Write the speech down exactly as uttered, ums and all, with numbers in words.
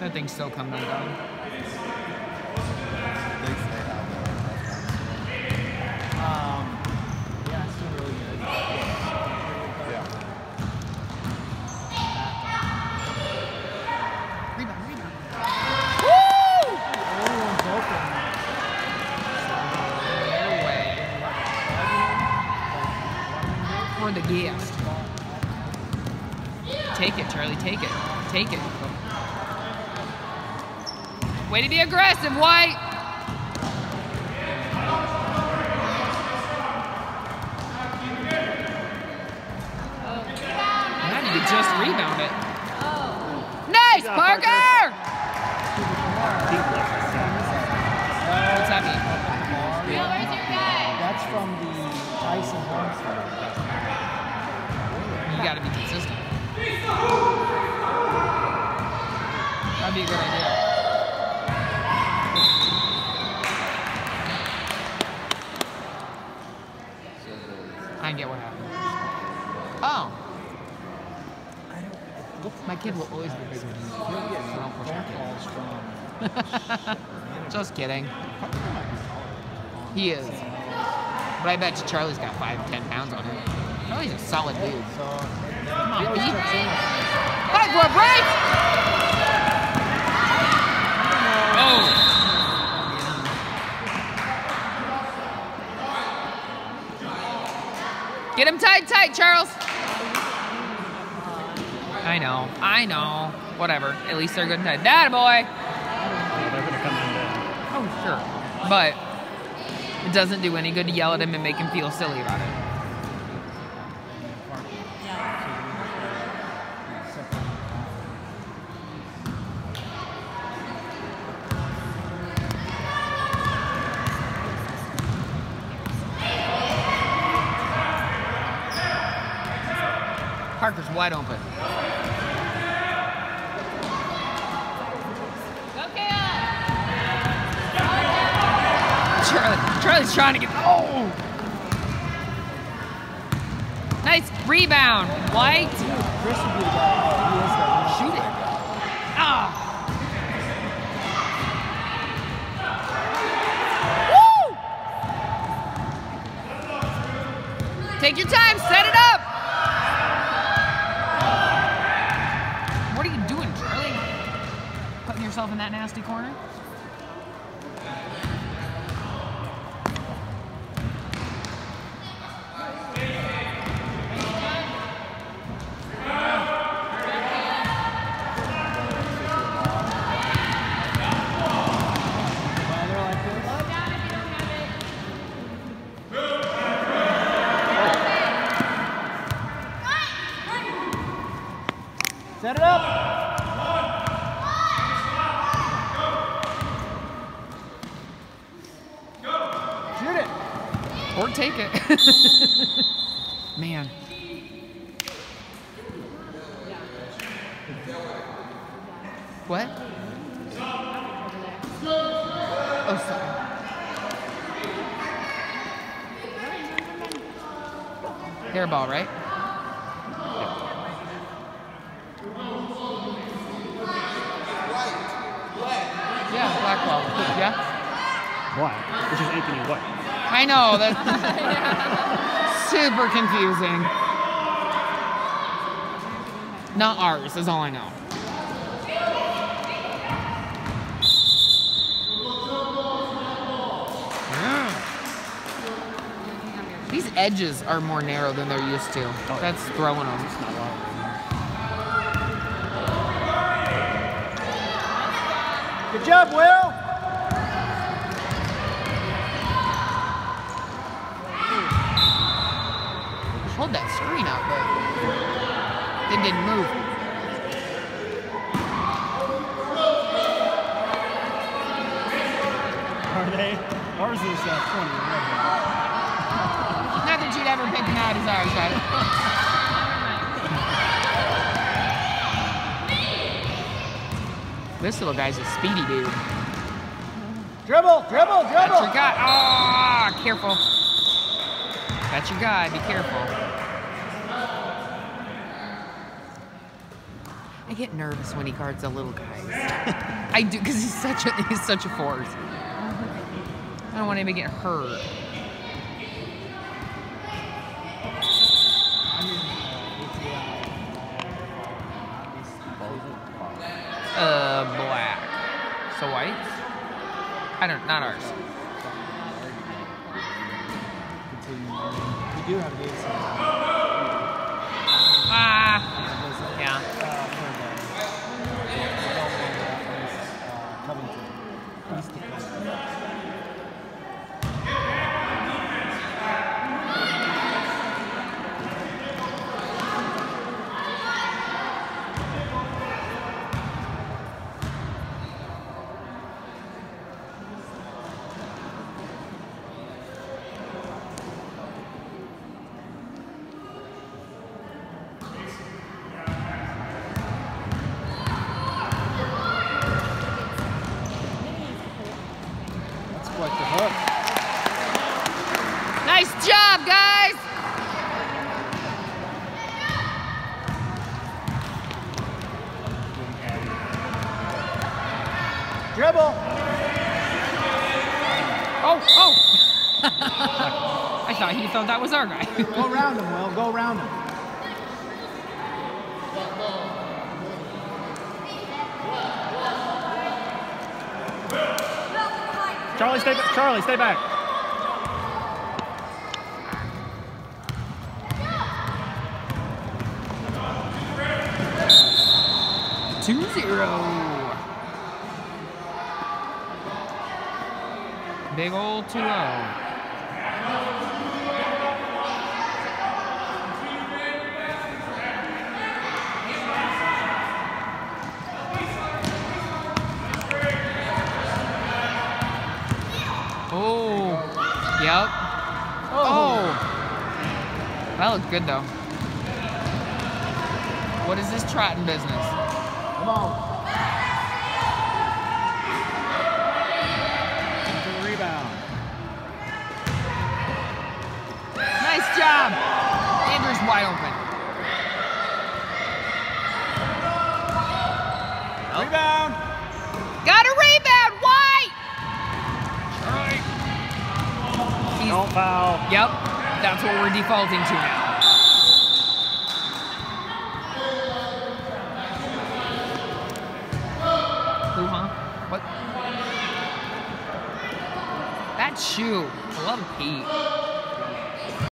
That thing's still coming undone. Um, yeah, it's still really good. Yeah. Rebound, rebound. Everyone's open. For the gift. Take it, Charlie. Take it. Take it. Way to be aggressive, White. Now you could just rebound it. Nice, Parker! What's that mean? That's from the Tyson Holmes fight. You gotta be consistent. That'd be a good idea. I get what happened. Oh. My kid will always be bigger than me. So don't push my kid. Just kidding. He is. But I bet you Charlie's got five, ten pounds on him. Charlie's a solid dude. Come on, Pete. Fight for a break! Oh! Get him tight, tight, Charles. I know, I know. Whatever. At least they're good and tight. That boy. Oh, sure. But it doesn't do any good to yell at him and make him feel silly about it. Parker's wide open. Charlie, Charlie's trying to get. Oh! Nice rebound, White. Chris would be the guy. He is that. Shoot it. Ah! Woo! Take your time, set it up. What are you doing, Charlie? Putting yourself in that nasty corner? Set it up. Shoot it. Or take it. Man. What? Oh, sorry. Hairball, right? Yeah, black ball. Yeah? Black, which is Anthony White. I know, that's super confusing. Not ours, is all I know. Yeah. These edges are more narrow than they're used to. That's throwing them. Good job, Will. Hold that screen out, but it didn't move. Are they? Ours is uh, twenty. Not that you'd ever pick them out as ours, right? This little guy's a speedy dude. Dribble, dribble, dribble. That's your guy. Ah, oh, careful. That's your guy. Be careful. I get nervous when he guards the little guys. I do, because he's such a he's such a force. I don't want him to get hurt. Uh, black. So white? I don't, not ours. We do have a game set. Ah, yeah. Covington. East of Covington. Like the hook. Nice job, guys! Dribble! Oh, oh! I thought he thought that was our guy. Go around him, Will. Go around him. Charlie, stay back. Charlie, stay back. two zero. Big old two oh. Oh, yep. Oh. oh. That looks good, though. What is this trotting business? Come on. Into the rebound. Nice job. Andrew's wide open. Oh. Rebound. Got a rebound, White! He's, Don't foul. Yep, that's what we're defaulting to now. Who, huh? What? That shoe. I love Pete.